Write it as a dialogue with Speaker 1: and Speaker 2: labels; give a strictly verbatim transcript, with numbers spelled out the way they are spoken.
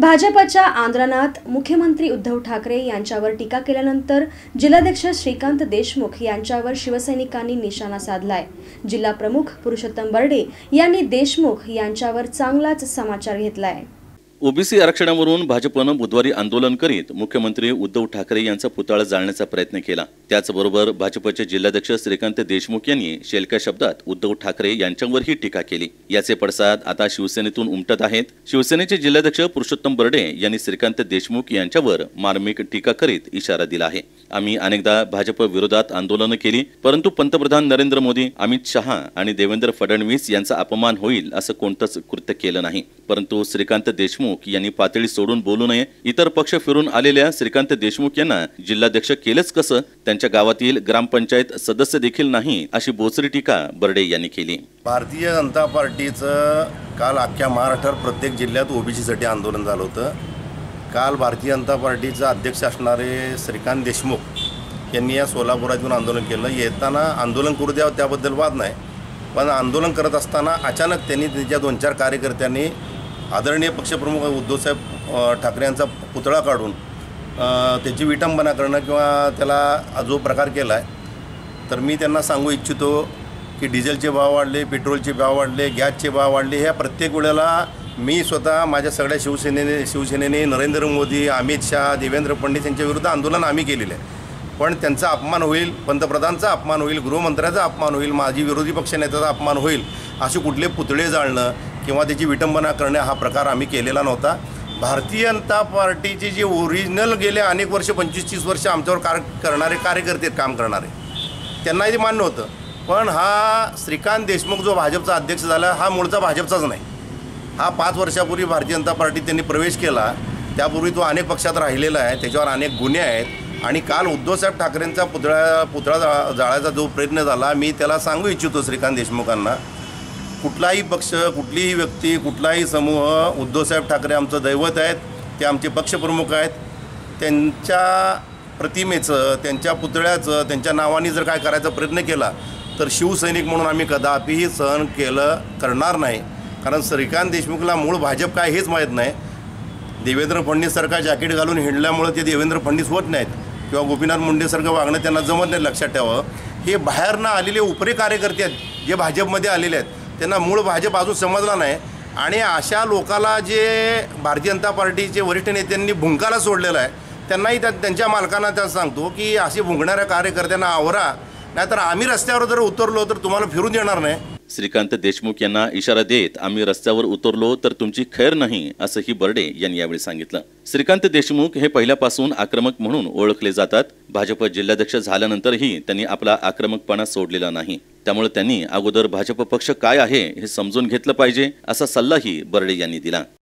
Speaker 1: भाजपच्या आंदोलनात मुख्यमंत्री उद्धव ठाकरे यांच्यावर टीका केल्यानंतर जिल्हाध्यक्ष श्रीकांत देशमुख यांच्यावर शिवसैनिकांनी निशाणा साधलाय। जिल्हा प्रमुख पुरुषोत्तम बर्डे यांनी देशमुख यांच्यावर चांगलाच समाचार घेतलाय।
Speaker 2: ओबीसी आरक्षणावरून भाजपनं बुधवारी आंदोलन करीत मुख्यमंत्री उद्धव ठाकरे यांचा पुतळा जाळण्याचा प्रयत्न केला। त्याचबरोबर भाजपचे जिल्हाध्यक्ष श्रीकांत देशमुख यांनी शेलक्या शब्दात उद्धव ठाकरे यांच्यावरही टीका केली। याचे पडसाद आता शिवसेनेतून उमटत आहेत। शिवसेनेचे जिल्हाध्यक्ष पुरुषोत्तम बर्डे यांनी श्रीकांत देशमुख यांच्यावर मार्मिक टीका करीत इशारा दिला आहे। आम्ही अनेकदा भाजप विरोधात आंदोलन केली, परंतु पंतप्रधान नरेंद्र मोदी, अमित शहा आणि देवेंद्र फडणवीस यांचा अपमान होईल असं कोणतंच कृत्य केलं नाही। परंतु श्रीकांत देशमुख यांनी पातळी सोडून बोलू नये। इतर पक्ष फिरून आलेल्या श्रीकांत देशमुख यांना जिल्हाध्यक्ष केलेच कसं? त्यांच्या गावातील ग्रामपंचायत सदस्य देखील नाही, अशी बोचरी टीका बर्डे यांनी केली।
Speaker 3: भारतीय जनता पार्टीचं काल अख्ख्या महाराष्ट्रात प्रत्येक जिल्ह्यात ओबीसीसाठी आंदोलन झालं होतं। काल भारतीय जनता पार्टीचा अध्यक्ष असणारे श्रीकांत देशमुख यांनी या सोलापुरातून आंदोलन केलं। येताना आंदोलन करू द्यावं त्याबद्दल वाद नाही, पण आंदोलन करत असताना अचानक त्यांनी त्यांच्या दोन चार कार्यकर्त्यांनी आदरणीय पक्षप्रमुख उद्धवसाहेब ठाकरे यांचा पुतळा काढून त्याची विटंबना करणं किंवा त्याला जो प्रकार केला आहे, तर मी त्यांना सांगू इच्छितो की डिझेलचे भाव वाढले, पेट्रोलचे भाव वाढले, गॅसचे भाव वाढले। ह्या प्रत्येक वेळेला मी स्वतः माझ्या सगळ्या शिवसेनेने शिवसेनेने नरेंद्र मोदी, अमित शहा, देवेंद्र फडणवीस यांच्या विरुद्ध आंदोलन आम्ही केलेलं आहे, पण त्यांचा अपमान होईल, पंतप्रधानांचा अपमान होईल, गृहमंत्र्याचा अपमान होईल, माजी विरोधी पक्षनेत्याचा अपमान होईल, असे कुठले पुतळे जाळणं किंवा त्याची विटंबना करणे हा प्रकार आम्ही केलेला नव्हता। भारतीय जनता पार्टीचे जे ओरिजिनल गेले अनेक वर्ष पंचवीस तीस वर्ष आमच्यावर कार करणारे कार्यकर्ते काम करणारे त्यांनाही ते मान्य होतं, पण हा श्रीकांत देशमुख जो भाजपचा अध्यक्ष झाला हा मूळचा भाजपचाच नाही। हा पाच वर्षापूर्वी भारतीय जनता पार्टीत त्यांनी प्रवेश केला, त्यापूर्वी तो अनेक पक्षात राहिलेला आहे, त्याच्यावर अनेक गुन्हे आहेत। आणि काल उद्धवसाहेब ठाकरेंचा पुतळा पुतळा जाळायचा जो प्रयत्न झाला, मी त्याला सांगू इच्छितो श्रीकांत देशमुखांना, कुठलाही पक्ष, कुठलीही व्यक्ती, कुठलाही समूह, उद्धवसाहेब ठाकरे आमचं दैवत आहेत, ते आमचे पक्षप्रमुख आहेत, त्यांच्या प्रतिमेचं, त्यांच्या पुतळ्याचं, त्यांच्या नावाने जर काय करायचा प्रयत्न केला तर शिवसैनिक म्हणून आम्ही कदापिही सहन केलं करणार नाही। कारण श्रीकांत देशमुखला मूळ भाजप काय हेच माहीत नाही। देवेंद्र फडणवीससारखा जॅकेट घालून हिंडल्यामुळे ते देवेंद्र फडणवीस होत नाहीत किंवा गोपीनाथ मुंडेसारखं वागणं त्यांना जमत नाही। लक्षात ठेवावं, हे बाहेरनं आलेले उपरे कार्यकर्ते आहेत जे भाजपमध्ये आलेले आहेत, त्यांना मूळ भाजप अजून समजला नाही। आणि अशा लोकाला जे भारतीय जनता पार्टीचे वरिष्ठ नेत्यांनी भुंकाला सोडलेला आहे, त्यांनाही त्या त्यांच्या मालकांना त्या सांगतो की असे भुंकणाऱ्या कार्यकर्त्यांना आवरा, नाहीतर आम्ही रस्त्यावर जर उतरलो तर तुम्हाला फिरून देणार नाही।
Speaker 2: श्रीकांत देशमुख यांना इशारा देत आम्ही रस्त्यावर उतरलो तर तुमची खैर नाही, असंही बर्डे यांनी यावेळी सांगितलं। श्रीकांत देशमुख हे पहिल्यापासून आक्रमक म्हणून ओळखले जातात। भाजप जिल्हाध्यक्ष झाल्यानंतरही त्यांनी आपला आक्रमकपणा सोडलेला नाही, त्यामुळे त्यांनी अगोदर भाजप पक्ष काय आहे हे समजून घेतलं पाहिजे, असा सल्लाही बर्डे यांनी दिला।